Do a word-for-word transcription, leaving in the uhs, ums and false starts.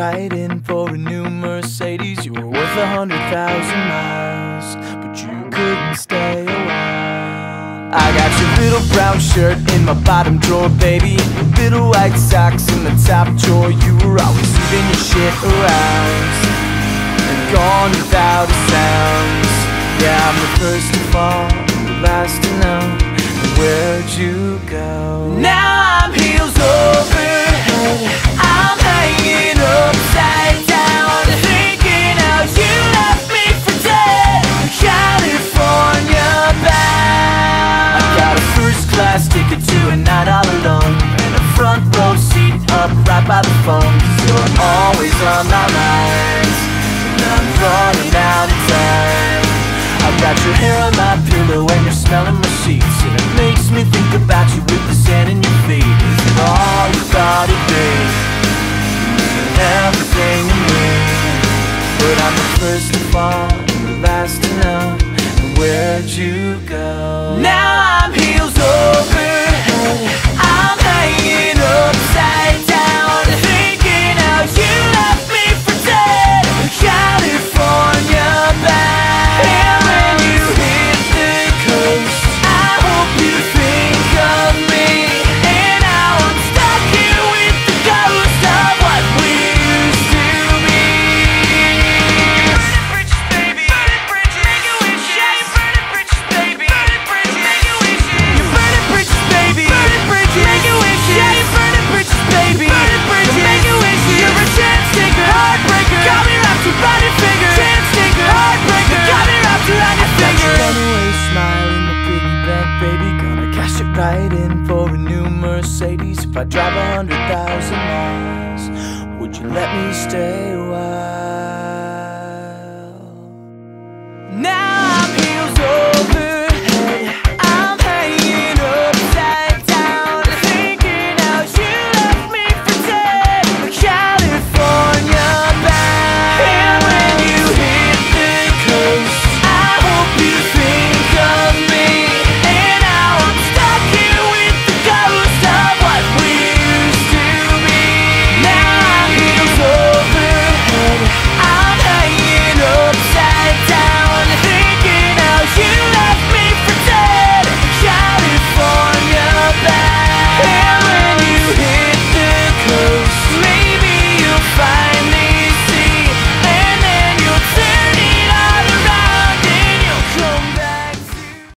right in for a new Mercedes. You were worth a hundred thousand miles, but you couldn't stay a while. I got your little brown shirt in my bottom drawer, baby, little white socks in the top drawer. You were always leaving your shit around and gone without a sound. Yeah, I'm the first to fall, the last to know. Where'd you go? Now I'm heels over head, I'm hanging upside down, thinking how you left me for dead, California bound. I got a first class ticket to a night all alone, and a front row seat up right by the phone. 'Cause you're always on my mind, and I'm running out of time. I've got your hair on my pillow and you're smelling my sheets, and it makes me think about you with the sand in your feet. Is it all you thought it'd be, and everything to me? But I'm the first to fall and the last to know. And where'd you go? Now I'm heels over head, I'm hanging upside down, thinking how you left me for dead, California bound. Right in for a new Mercedes. If I drive a hundred thousand miles, would you let me stay a while?